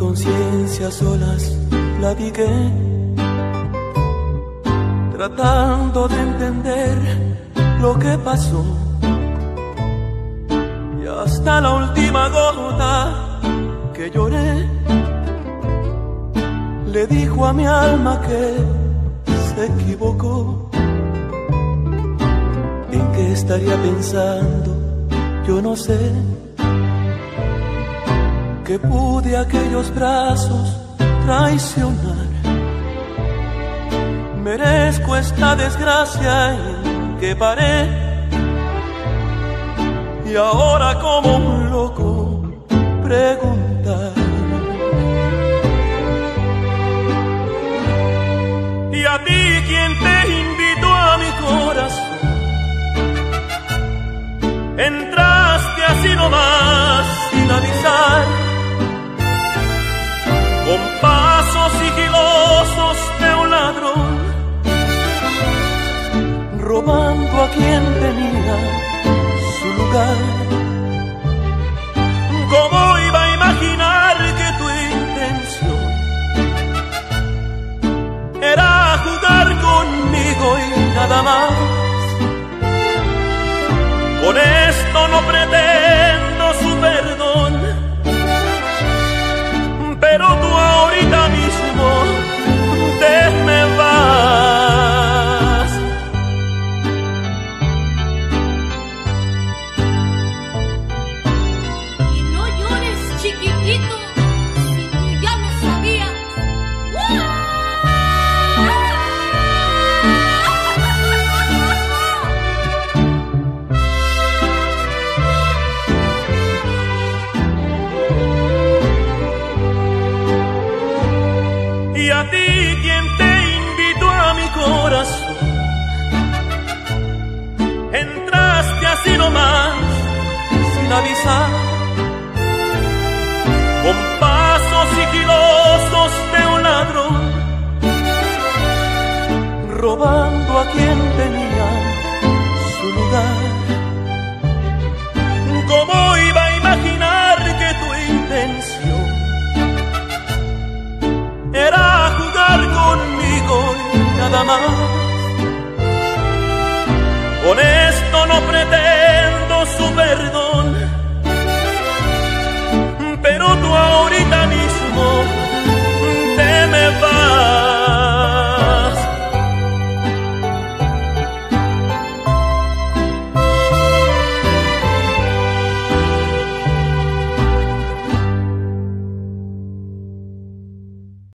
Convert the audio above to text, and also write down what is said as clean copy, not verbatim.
conciencia a solas platiqué, tratando de entender lo que pasó. Y hasta la última gota que lloré, le dijo a mi alma que se equivocó. ¿En qué estaría pensando? Yo no sé. Que pude aquellos brazos traicionar. Merezco esta desgracia en que paré. Y ahora como un loco preguntar. ¿Y a ti quién te invitó a mi corazón? Entraste así nomás sin avisar, con pasos sigilosos de un ladrón, robando a quien tenía su lugar. ¿Cómo iba a imaginar que tu intención era jugar conmigo y nada más? Con esto no pretendo su perdón, pero tú ahorita mismo te me vas. Y no llores, chiquitito, si tú ya lo sabías. ¿Y a ti quién te invitó a mi corazón? Entraste así nomás, sin avisar, con pasos sigilosos de un ladrón, robando a quien tenía su lugar. ¿Cómo iba a imaginar que tu intención era jugar conmigo y nada más? Con esto no pretendo su perdón,